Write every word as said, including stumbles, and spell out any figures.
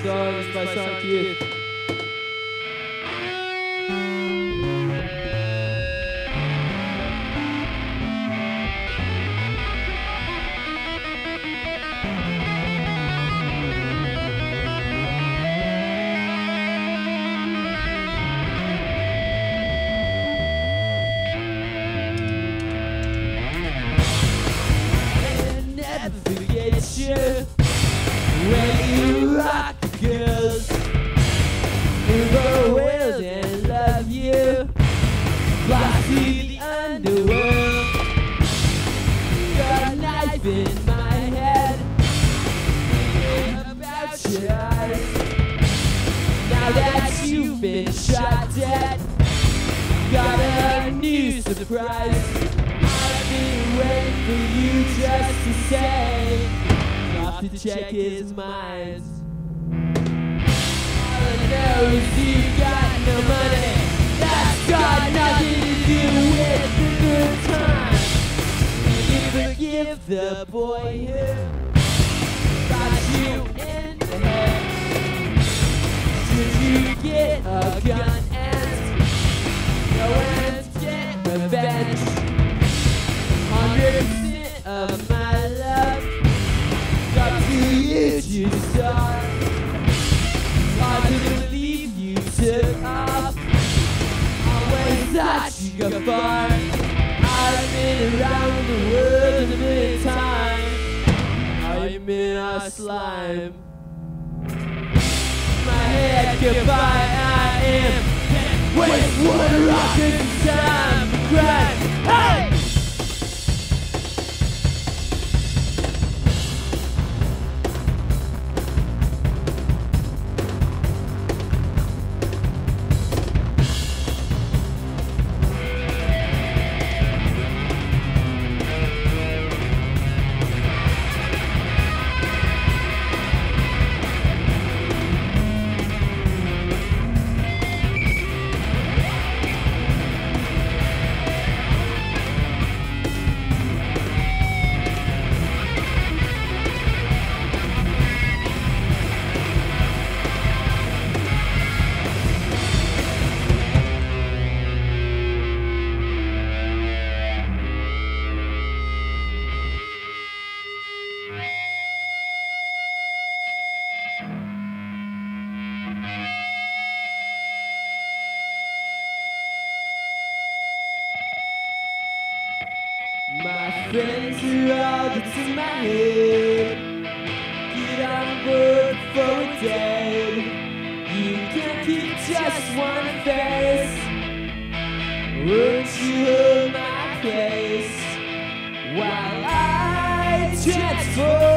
song is by Sonic Youth. When you rock the girls, move the world and love you, fly to the underworld. Got a knife in my head, thinking about your eyes. Now that you've been shot dead, got a new surprise. I've been waiting for you just to say, to check his mind. All I know is you got no money. That's got nothing to do with the good time. You forgive the boy who shot you in the head. Should you get a gun and go and get revenge? Hundred percent of my love you to start. Hard to believe you took off. Always thought you go far. I've been around the world a million times. I'm in a slime. My head goodbye, I am. Can't wait one rocket time to crack. Hey! My friends are all that's in my head. Get on board before we're dead. You can't keep just one face. Won't you hold my place while I transform?